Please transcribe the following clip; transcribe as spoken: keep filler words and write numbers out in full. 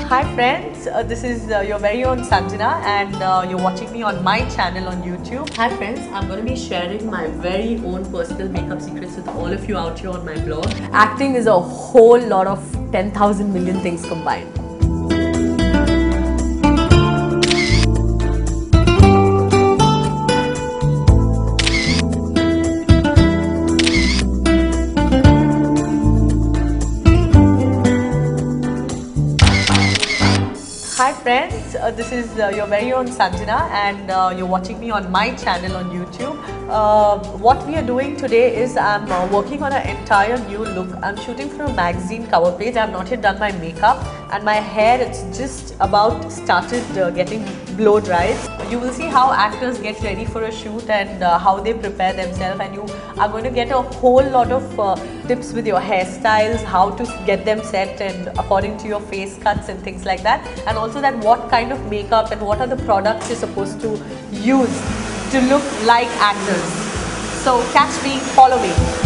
Hi friends, uh, this is uh, your very own Sanjana and uh, you're watching me on my channel on YouTube. Hi friends, I'm going to be sharing my very own personal makeup secrets with all of you out here on my blog. Acting is a whole lot of ten thousand million things combined. Hi friends, uh, this is uh, your very own Sanjana and uh, you're watching me on my channel on YouTube. Uh, what we are doing today is I'm uh, working on an entire new look. I'm shooting for a magazine cover page. I've not yet done my makeup and my hair, it's just about started uh, getting blow dried. You will see how actors get ready for a shoot and uh, how they prepare themselves, and you are going to get a whole lot of uh, tips with your hairstyles, how to get them set and according to your face cuts and things like that, and also that what kind of makeup and what are the products you're supposed to use to look like actors. So catch me, follow me.